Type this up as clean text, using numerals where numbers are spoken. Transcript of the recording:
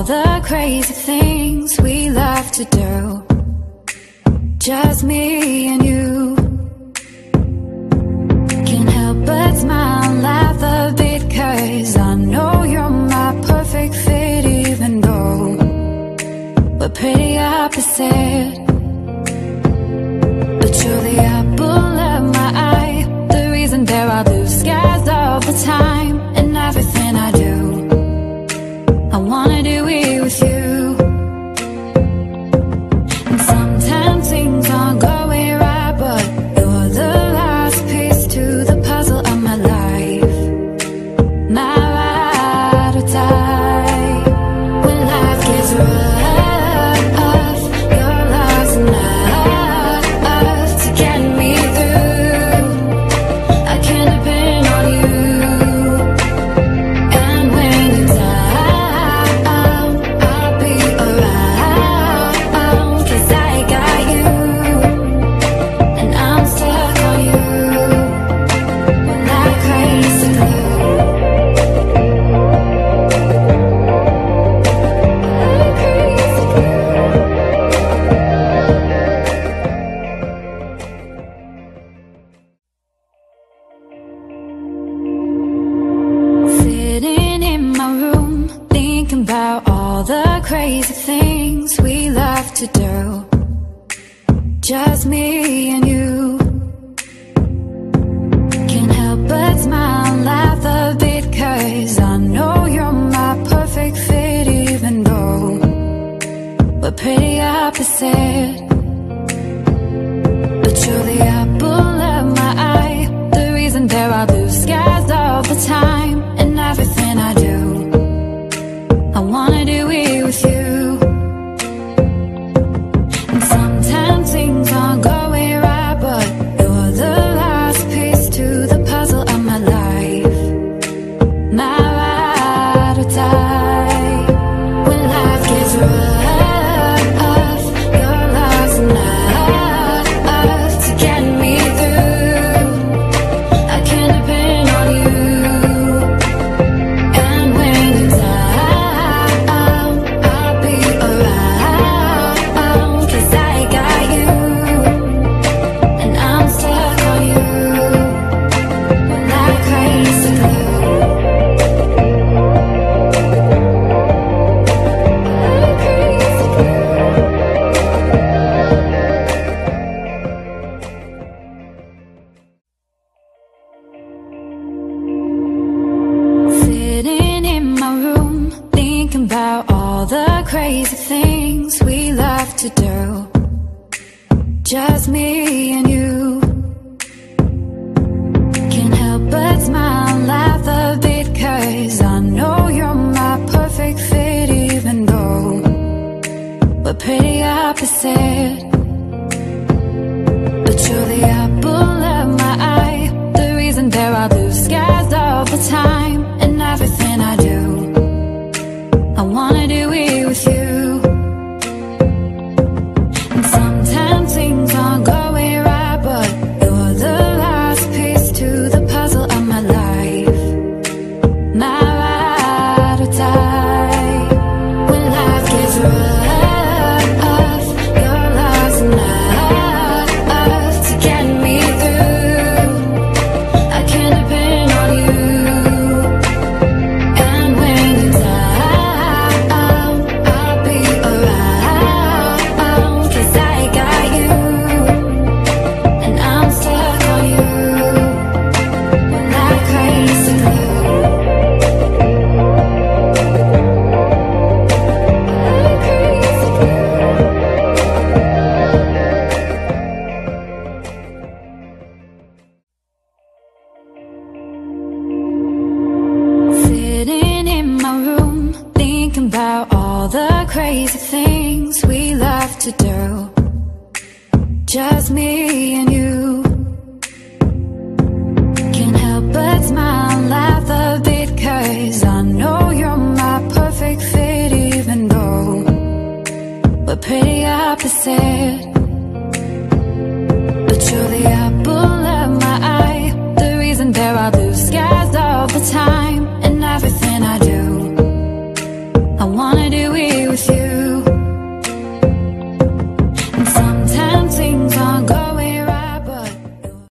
all the crazy things we love to do. Just me and you. Can't help but smile and laugh a bit, 'cause I know you're my perfect fit, even though we're pretty opposite. But you're the apple of my eye, the reason there are blue skies all the time. And everything I do, I wanna do it with you. And sometimes things aren't going right, but you're the last piece to the puzzle of my life. My ride or die. When life gets rough, your love's enough to get me through. I can depend on you. And when you're down, I'll be around, 'cause I got you. And I'm stuck on you. We're like crazy glue. Sitting in my room, thinking about all the crazy things we love to do. Just me and you. Can't help but smile and laugh a bit, 'cause I know you're my perfect fit, even though we're pretty opposite. But you're the apple of my eye, the reason there are blue skies all the time. And everything I do, I wanna do it with you. And sometimes things aren't going right, but you're the last piece to the puzzle of my life. My ride or die. When life gets rough, your love's enough to get me through. I can depend on you. And when you're down, I'll be around, 'cause I got you. And I'm stuck on you. We're like crazy glue. Sitting in my room, thinking about all the crazy things we love to do. Just me and you. Can't help but smile and laugh a bit, 'cause I know you're my perfect fit, even though we're pretty opposite. But you're the apple of my eye, the reason there are blue skies all the time. And everything I do, I wanna do it with you. And sometimes things aren't going right, but you're the last piece to the puzzle of my life. My ride or die. When life gets rough, your love's enough to get me through. I can depend on you. And when you're down, I'll be around, 'cause I got you. And I'm stuck on you. We're like crazy glue. Sitting in my room, thinking about all the crazy things we love to do. Just me and you. Can't help but smile and laugh a bit, 'cause I know you're my perfect fit, even though we're pretty opposite. But you're the apple of my eye, the reason there are blue skies all the time. And everything I do, I wanna do it with you.